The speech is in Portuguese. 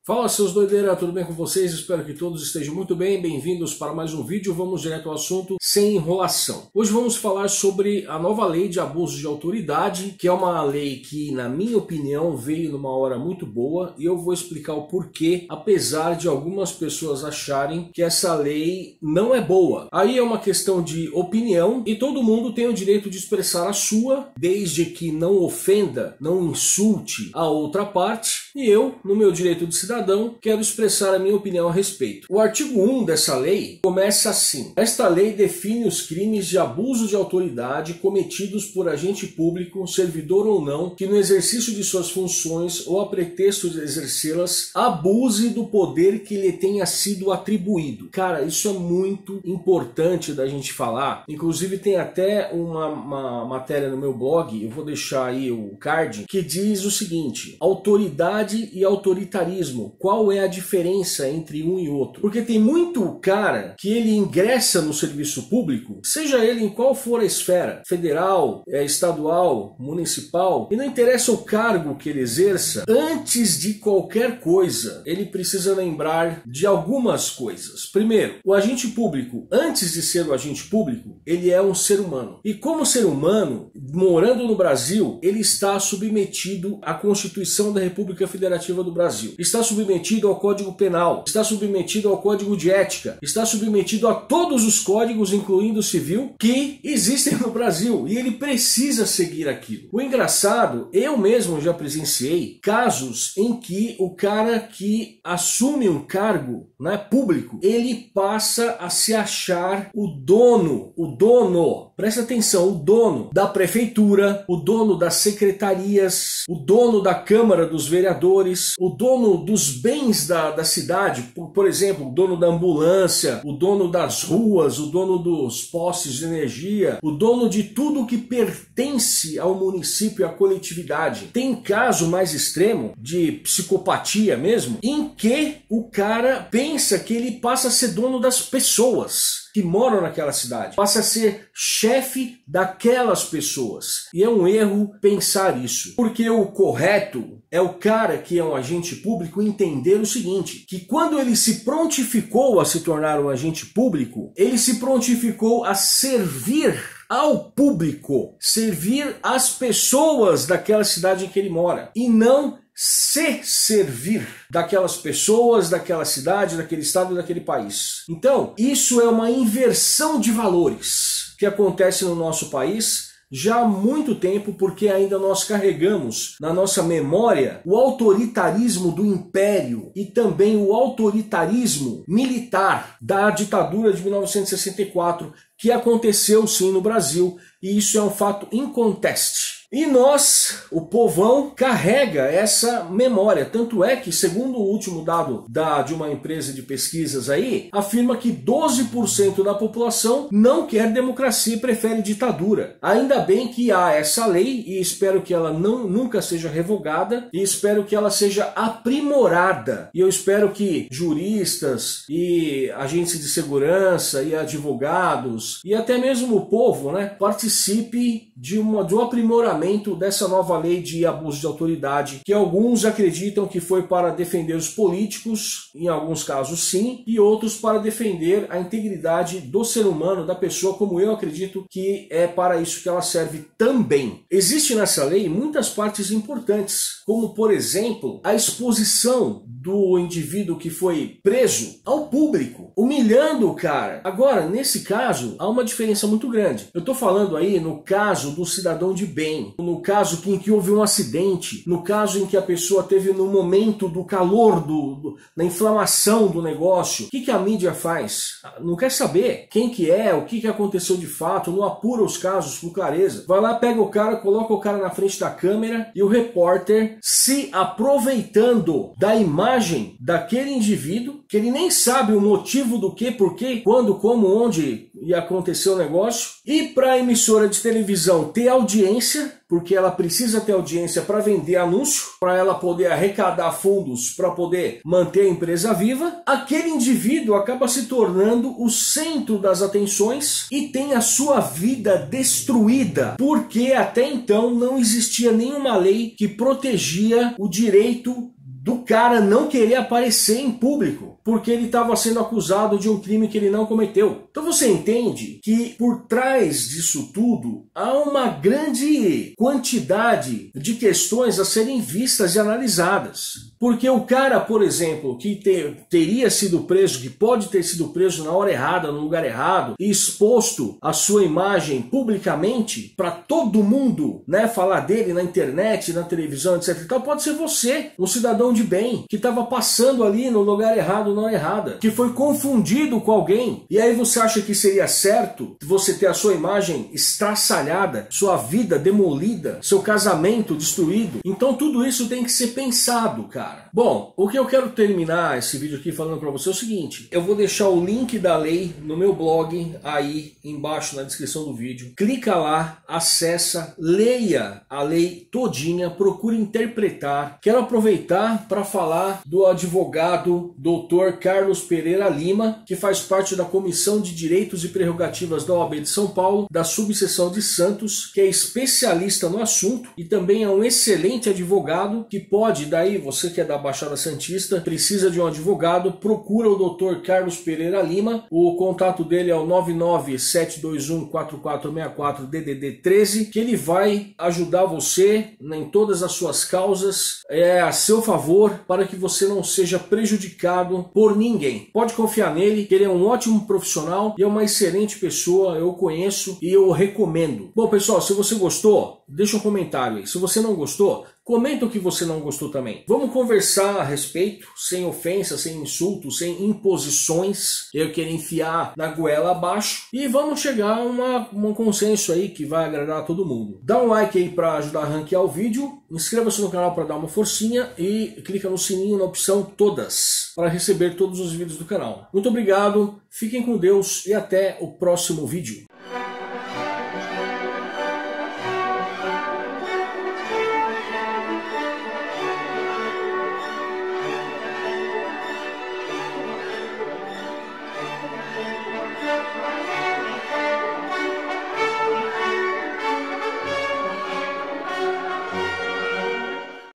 Fala seus doideiras, tudo bem com vocês? Espero que todos estejam muito bem. Bem-vindos para mais um vídeo. Vamos direto ao assunto, sem enrolação. Hoje vamos falar sobre a nova lei de abuso de autoridade, que é uma lei que, na minha opinião, veio numa hora muito boa, e eu vou explicar o porquê, apesar de algumas pessoas acharem que essa lei não é boa. Aí é uma questão de opinião e todo mundo tem o direito de expressar a sua, desde que não ofenda, não insulte a outra parte, e eu, no meu direito de cidadão, quero expressar a minha opinião a respeito. O artigo 1 dessa lei começa assim: esta lei define os crimes de abuso de autoridade cometidos por agente público, servidor ou não, que no exercício de suas funções ou a pretexto de exercê-las, abuse do poder que lhe tenha sido atribuído. Cara, isso é muito importante da gente falar. Inclusive tem até uma matéria no meu blog, eu vou deixar aí o card, que diz o seguinte: autoridade e autoritarismo. Qual é a diferença entre um e outro? Porque tem muito cara que ele ingressa no serviço público, seja ele em qual for a esfera, federal, estadual, municipal, e não interessa o cargo que ele exerça, antes de qualquer coisa, ele precisa lembrar de algumas coisas. Primeiro, o agente público, antes de ser o agente público, ele é um ser humano. E como ser humano, morando no Brasil, ele está submetido à Constituição da República Federativa do Brasil. Está submetido ao Código Penal, está submetido ao Código de Ética, está submetido a todos os códigos, incluindo o civil, que existem no Brasil, e ele precisa seguir aquilo. O engraçado, eu mesmo já presenciei casos em que o cara que assume um cargo, né, público, ele passa a se achar o dono, presta atenção, o dono da prefeitura, o dono das secretarias, o dono da Câmara dos Vereadores, o dono dos bens da cidade, por exemplo, o dono da ambulância, o dono das ruas, o dono dos postes de energia, o dono de tudo que pertence ao município e à coletividade. Tem caso mais extremo de psicopatia mesmo, em que o cara pensa que ele passa a ser dono das pessoas que moram naquela cidade, passa a ser chefe daquelas pessoas. E é um erro pensar isso, porque o correto é o cara que é um agente público entender o seguinte, que quando ele se prontificou a se tornar um agente público, ele se prontificou a servir ao público, servir as pessoas daquela cidade em que ele mora, e não se servir daquelas pessoas, daquela cidade, daquele estado e daquele país. Então, isso é uma inversão de valores que acontece no nosso país já há muito tempo, porque ainda nós carregamos na nossa memória o autoritarismo do império e também o autoritarismo militar da ditadura de 1964, que aconteceu sim no Brasil, e isso é um fato inconteste. E nós, o povão, carrega essa memória. Tanto é que, segundo o último dado de uma empresa de pesquisas aí, afirma que 12% da população não quer democracia e prefere ditadura. Ainda bem que há essa lei, e espero que ela nunca seja revogada, e espero que ela seja aprimorada. E eu espero que juristas e agentes de segurança e advogados, e até mesmo o povo, né, participe de um aprimoramento dessa nova lei de abuso de autoridade, que alguns acreditam que foi para defender os políticos, em alguns casos sim, e outros para defender a integridade do ser humano, da pessoa, como eu acredito que é para isso que ela serve também. Existe nessa lei muitas partes importantes, como por exemplo, a exposição do indivíduo que foi preso ao público, humilhando o cara. Agora, nesse caso, há uma diferença muito grande. Eu estou falando aí no caso do cidadão de bem, no caso em que houve um acidente, no caso em que a pessoa teve no momento do calor, da inflamação do negócio. O que a mídia faz? Não quer saber quem que é, o que aconteceu de fato, não apura os casos com clareza. Vai lá, pega o cara, coloca o cara na frente da câmera e o repórter, se aproveitando da imagem daquele indivíduo, que ele nem sabe o motivo do que, porquê, quando, como, onde ia acontecer o negócio, e para a emissora de televisão ter audiência, porque ela precisa ter audiência para vender anúncio, para ela poder arrecadar fundos para poder manter a empresa viva, aquele indivíduo acaba se tornando o centro das atenções e tem a sua vida destruída, porque até então não existia nenhuma lei que protegia o direito do cara não querer aparecer em público, porque ele estava sendo acusado de um crime que ele não cometeu. Então você entende que por trás disso tudo há uma grande quantidade de questões a serem vistas e analisadas. Porque o cara, por exemplo, que teria sido preso, que pode ter sido preso na hora errada, no lugar errado, e exposto a sua imagem publicamente para todo mundo, né, falar dele na internet, na televisão, etc. Então pode ser você, um cidadão de bem, que estava passando ali no lugar errado, na hora errada, que foi confundido com alguém, e aí você acha que seria certo você ter a sua imagem estraçalhada, sua vida demolida, seu casamento destruído? Então tudo isso tem que ser pensado, cara. Bom, o que eu quero terminar esse vídeo aqui falando para você é o seguinte: eu vou deixar o link da lei no meu blog aí embaixo na descrição do vídeo. Clica lá, acessa, leia a lei todinha, procure interpretar. Quero aproveitar para falar do advogado Dr. Carlos Pereira Lima, que faz parte da Comissão de Direitos e Prerrogativas da OAB de São Paulo, da subseção de Santos, que é especialista no assunto e também é um excelente advogado que pode, daí você que é da Baixada Santista, precisa de um advogado, procura o Dr. Carlos Pereira Lima. O contato dele é o 997214464 DDD 13, que ele vai ajudar você em todas as suas causas, a seu favor, para que você não seja prejudicado por ninguém. Pode confiar nele, que ele é um ótimo profissional e é uma excelente pessoa, eu conheço e eu recomendo. Bom, pessoal, se você gostou, deixa um comentário aí. Se você não gostou, comenta o que você não gostou também. Vamos conversar a respeito, sem ofensa, sem insultos, sem imposições, eu querer enfiar na goela abaixo, e vamos chegar a um consenso aí que vai agradar a todo mundo. Dá um like aí para ajudar a ranquear o vídeo, inscreva-se no canal para dar uma forcinha e clica no sininho na opção todas para receber todos os vídeos do canal. Muito obrigado, fiquem com Deus e até o próximo vídeo.